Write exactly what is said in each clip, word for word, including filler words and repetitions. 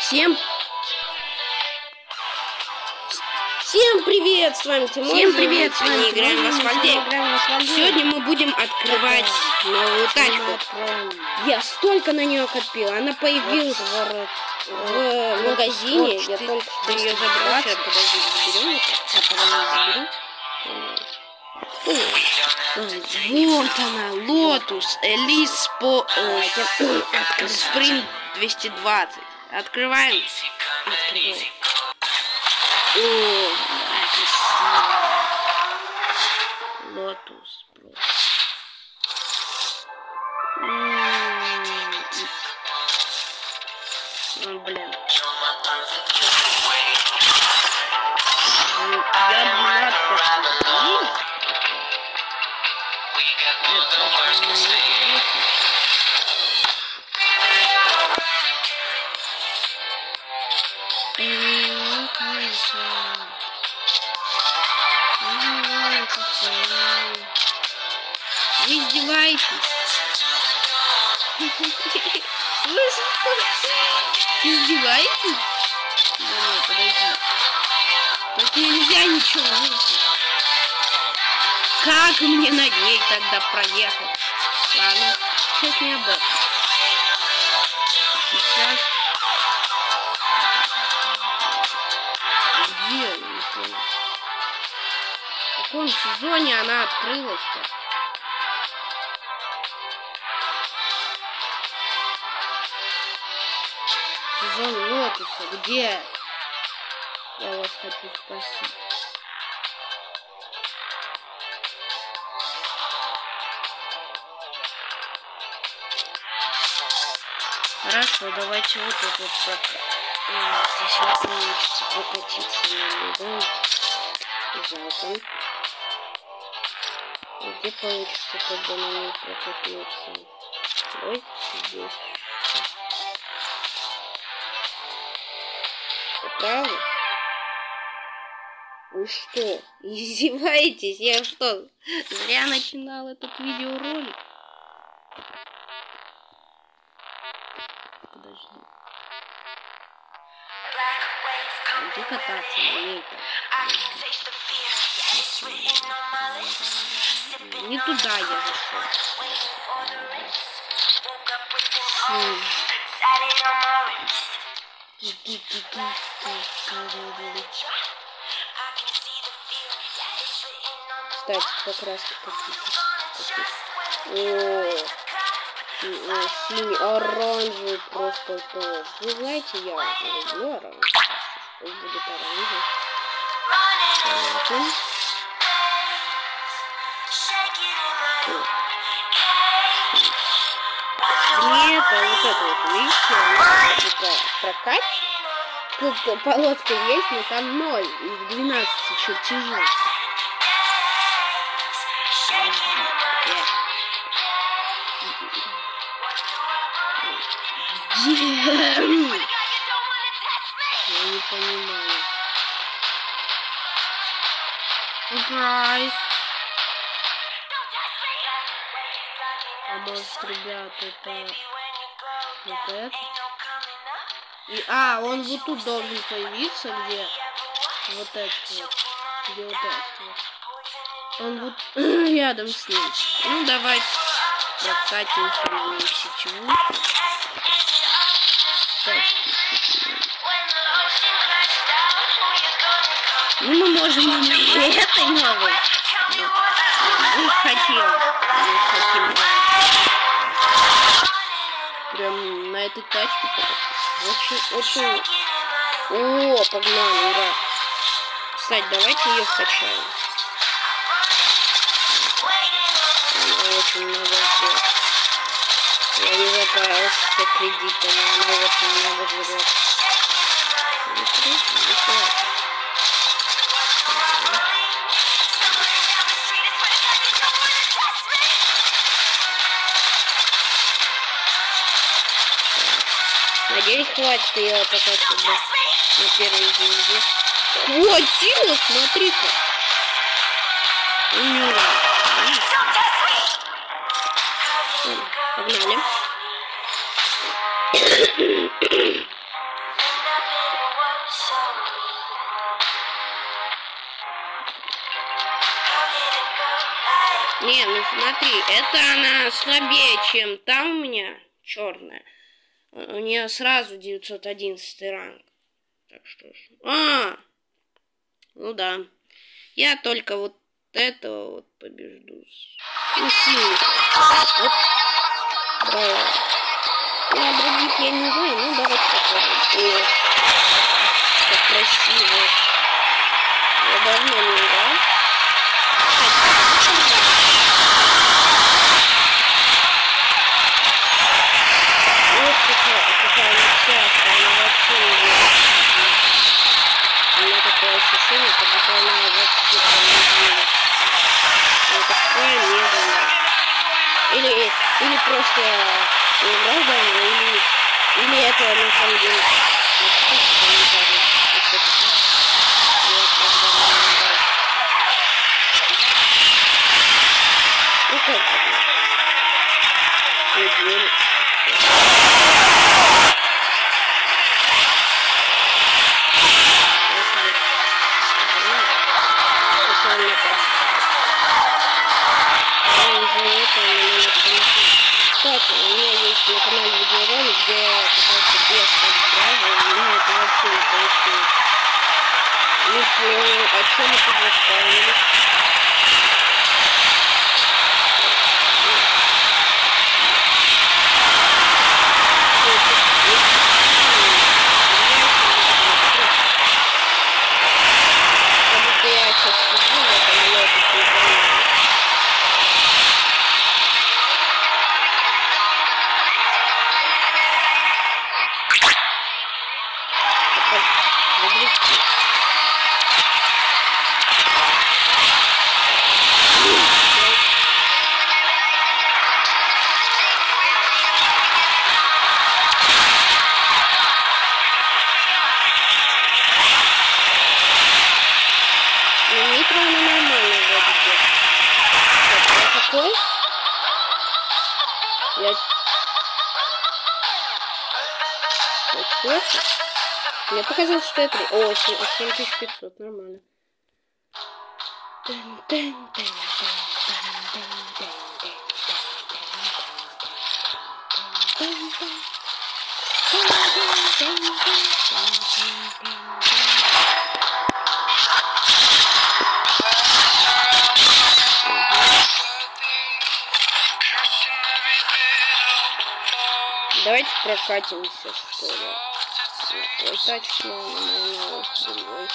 Всем Всем привет, с вами Тимур. Всем привет, с вами играем в Асфальде. Сегодня мы будем открывать новую тачку. Я столько на нее копил. Она появилась в, в магазине. Я только что ее забрал. Сейчас, подожди, заберем. Вот она, Lotus Elise по Sprint двести двадцать. Открываем. Открываем. О, какая красивая. Lotus просто. Ну, блин. Я бы рад, как Вы издеваетесь? Вы издеваетесь? Да нет, подожди. Так нельзя ничего выйти. Как мне на ней тогда проехать? Ладно, сейчас не об этом. Сейчас... Где? Я не понял. В каком сезоне она открылась-то? Сезон Лотуса, где? Я вас хочу спросить. Хорошо, давайте вот это вот пока. Здесь вот получится прокатиться немного. Жалко. Где получится, когда на ней прокатиться? Давайте здесь. Правда? Вы что, издеваетесь? Я что, зря начинал этот видеоролик? Подожди. Иди кататься на ней-то. Не туда я зашел. Хм. Кстати, покраски какие-то. О, синий, оранжевый просто то. Вы знаете, я люблю оранжевый. Пусть будет оранжевый. Нет, а вот это вот, видите, она такая прокат. Тут полоска есть, но там ноль из двенадцати чертежей. Я не понимаю. Сюрприз. А может, ребят, это вот это? И, а, он вот тут должен появиться, где вот этот вот. Где вот этот вот. Он вот рядом с ним. Ну, давайте прокатимся на нем сетевую. Ну, мы можем на этой новой. Мы хотим. Мы хотим. Прям на этой тачке. Очень, очень... О, погнали, ура. Кстати, давайте ее скачаем. Она очень много ждет. Я не заправился кредитами, она очень много ждет. Надеюсь, хватит ее пока сюда на первой звезде. Хватило, смотри-ка. Ура. Погнали. смотри, это она слабее, чем там у меня черная. У нее сразу девятьсот одиннадцатый ранг. Так что ж. А! Ну да. Я только вот этого вот побежду. Ну, синий. Вот. Браво. Я других я не знаю, ну давайте попробуем. О, как красиво. Я давно не играл. Вот какая, какая несчастная, она вообще не делает. У меня такое ощущение, как будто она вообще там не делает. Она такая медленная. Или, или просто не играл давно, или, или это на самом деле. Вот что-то не кажется. Если это так, я правда не играл. Ну как это? Неделю. Кстати, у меня есть на канале видеоролик, где я пытался без подбрава, у меня это вообще не получилось. Не понял, о чем это заставили. Как будто я сейчас сижу в этом лотосе и понимаю. Нитро она нормально вроде бы. Я какой? Я... Я четвертый? Мне показалось, что я три. О, семь тысяч пятьсот, нормально. Давайте прокатимся, что ли. Ой, точно, на моей другой.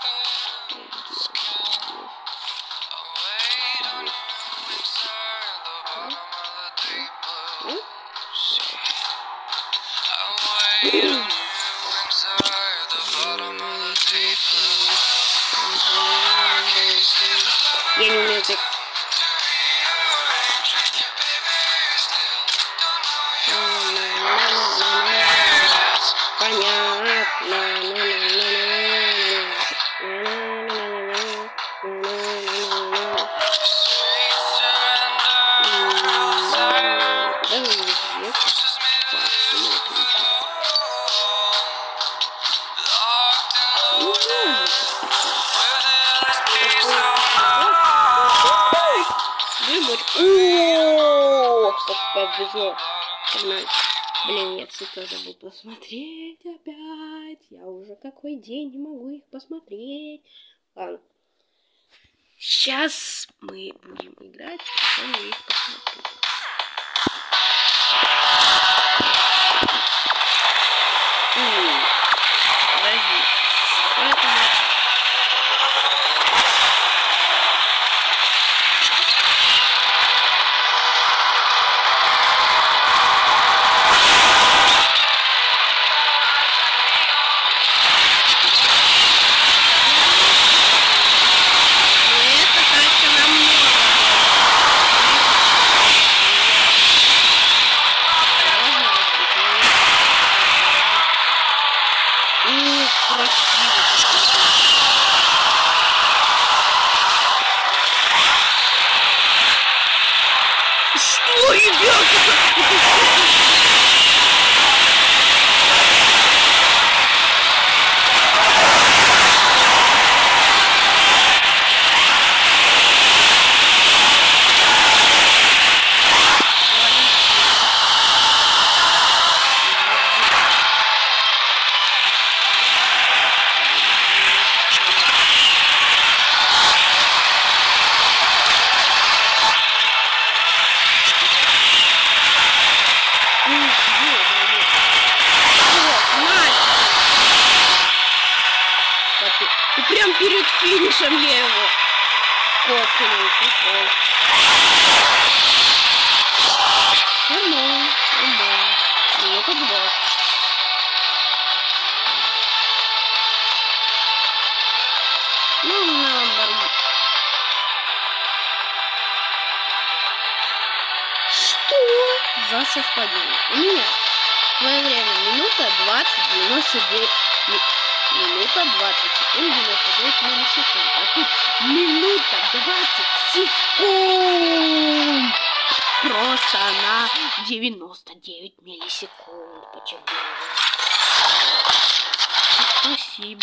Я не умею так. Ох, как повезло. Погнали. Блин, я цветы забыл посмотреть опять. Я уже какой день не могу их посмотреть. Ладно. Сейчас мы будем играть, потом я их посмотрю. М-м, подожди. Поэтому... Что, ребята? финишем я его кокнул. Нормально, нормально. Минута два. Ну, на борьбу. Что за совпадение? У меня твое время минута двадцать девяносто девять. Минута двадцать секунд девяносто девять миллисекунд. А тут минута двадцать секунд. Просто на девяносто девять миллисекунд. Почему? Спасибо.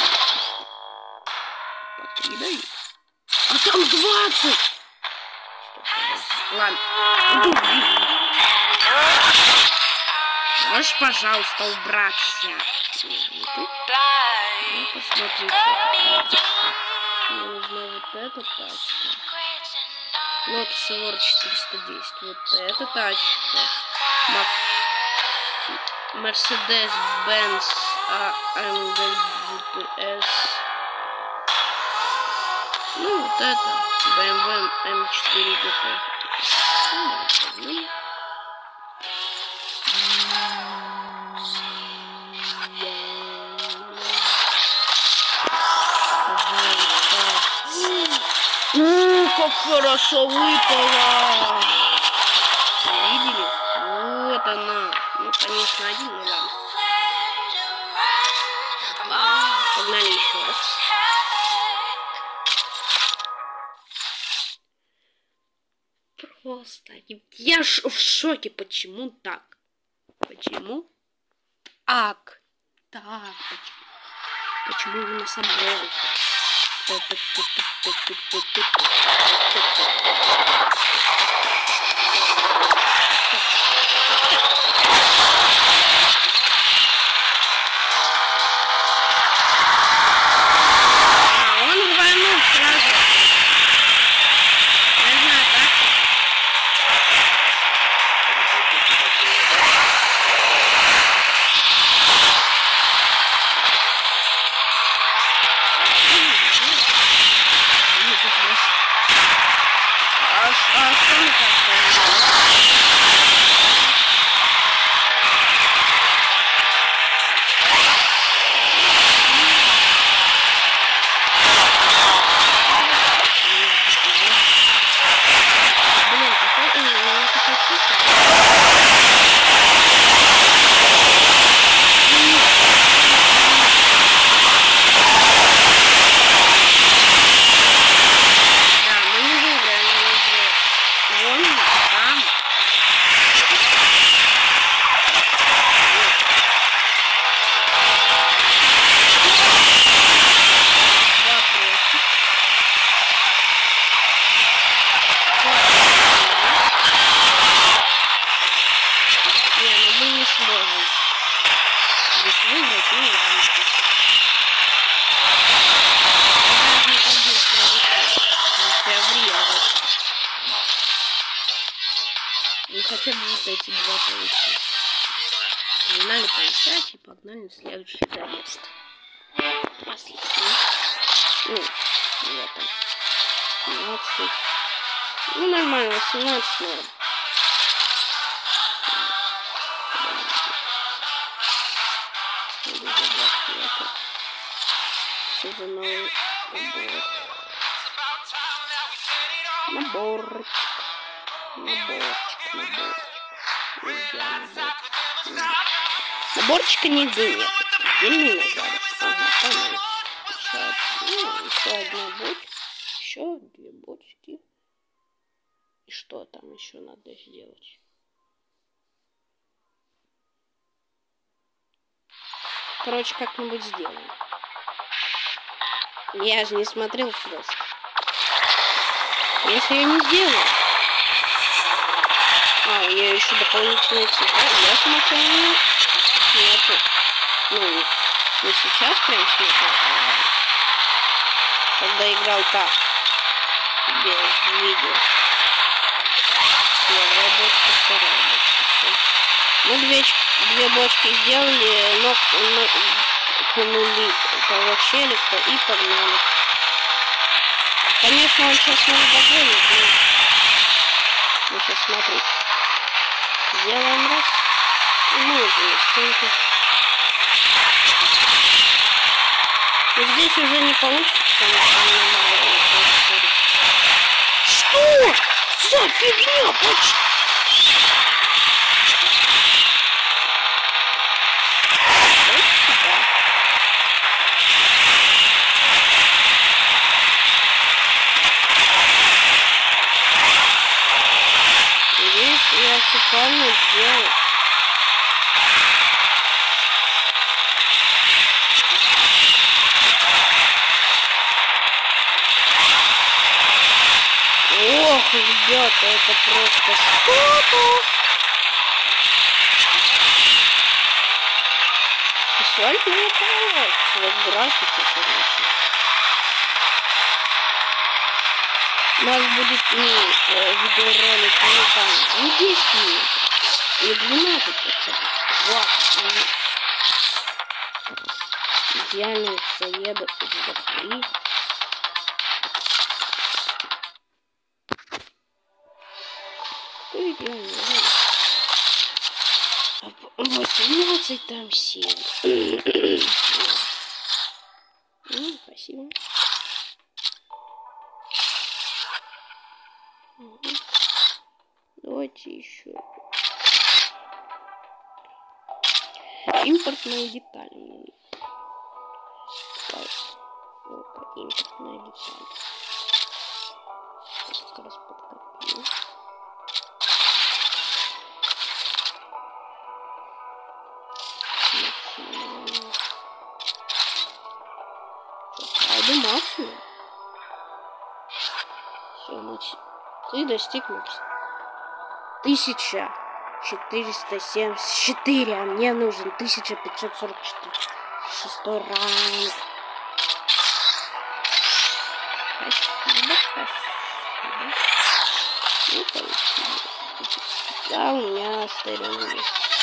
По три дают. А там двадцать. Ладно. Можешь, пожалуйста, убраться. Ну, посмотрите. Мне нужна вот эта тачка. Lotus Evora четыреста десять. Вот эта тачка. Mercedes-Benz а эм джи пи эс. Ну, вот это. бэ эм вэ эм четыре джи пи. Ну, как хорошо выпало! Видели? Вот она. Ну, конечно, один, ну ладно. Погнали еще раз. Просто я ж в шоке. Почему так? Почему? Ак. Так. Почему, почему именно со мной? Ну хотя бы вот эти два получить. Погнали получать и погнали на следующий заезд. Последний. Ну, вот он. семнадцать. Ну нормально, восемнадцать норм. Что за новый набор? Набор. Наборчик, наборчик. Наборчика нигде нет. Отдельный нажали. Ага, понятно. Еще, ну, еще одна бочка. Еще две бочки. И что там еще надо сделать? Короче, как-нибудь сделаем. Я же не смотрел просто. Если я не сделаю. А, у нее еще дополнительные цвета. Я смотрел, нету. Ну, не сейчас прям смотрел, а когда играл так, без видео. Первая бочка, вторая бочка. Мы две, две бочки сделали, но, но кинули того челика и погнали. Конечно, он сейчас нас догонит, но... Ну, сейчас смотри. Сделаем раз. И мы уже на стенке. И здесь уже не получится, потому что у меня мало. Что? За фигня? Почти. Я шикарно сделал. Ох, ребята, это просто что-то. Асфальт мне понравился. Вот графики, конечно. У нас будет не видеоролик, ну там, не десять минут, не двенадцать процентов, двадцать минут. Идеально заеду из быстрее. Идеально. восемнадцать, там семь. Ну, спасибо. Угу. Давайте еще. Импортные детали. Так, вот импортная деталь. Как раз подкопил. Пойду максимум. Все, значит. Ты достиг тысяча четыреста семьдесят четыре, а мне нужен тысяча пятьсот сорок четыре. Шестой ранг. Спасибо, спасибо. Ну, получилось. Да, у меня стерео.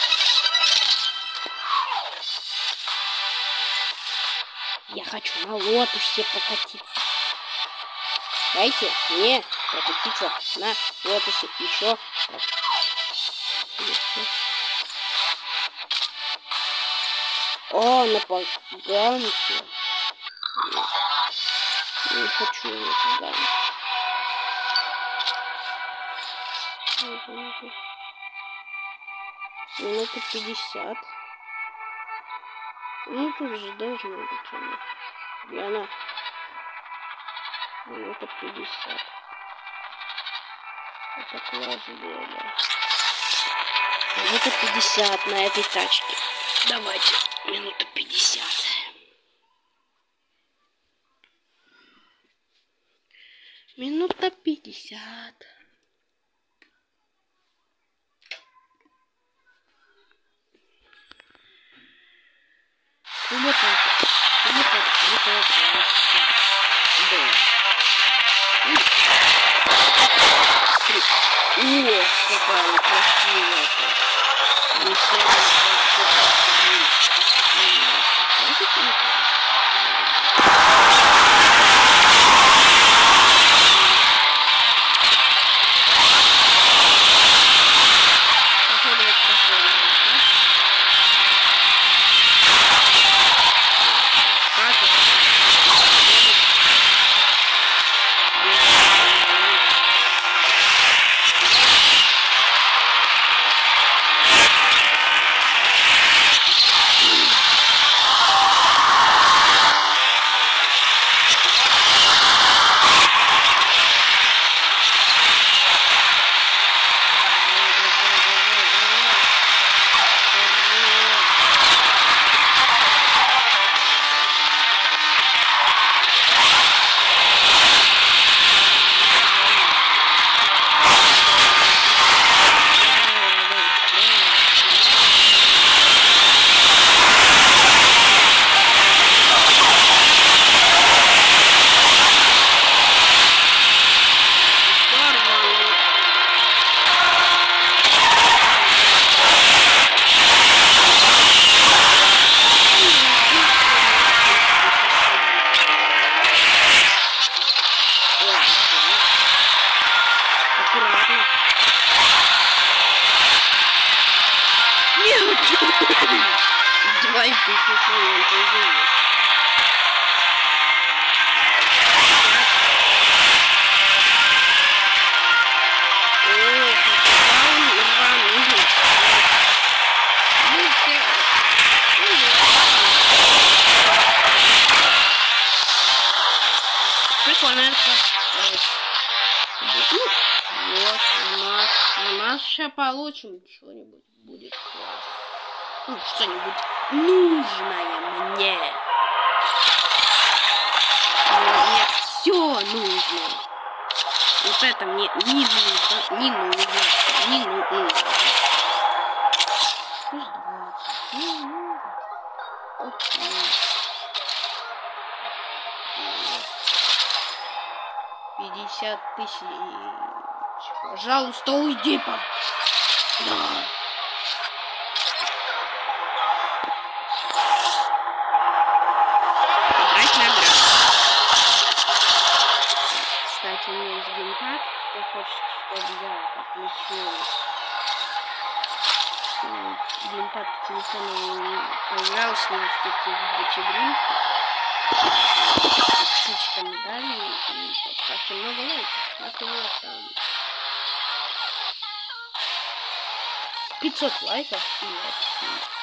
Я хочу на лотусе покатиться. Дайте мне прокатиться на лотосе еще. О, на поганке. Не хочу на поганке. Минута пятьдесят. Ну тут же должно быть она. Где она? Минута пятьдесят. Это класс было. Минута пятьдесят на этой тачке. Давайте. Минута пятьдесят. Минута пятьдесят. Вот так. Вот так. Вот так. Да. О, какая красивая. Не он появился. Прикольно это. Ну, вот, у нас, у нас сейчас получим что-нибудь. Будет классно. Ну, что-нибудь нужное мне. Мне все нужно. Вот это мне не нужно, не нужно, не нужно. Пусть двадцать. Не нужно. Окей. пятьдесят тысяч. Пожалуйста, уйди, по... Да. Брать награду. Кстати, у меня есть геймпад. Кто хочет, чтобы я подключил геймпад к телефону, поиграл с ним в каких-нибудь игрушки. Ссылочка медали и поставьте много лайков. Как у меня там пятьсот лайков и это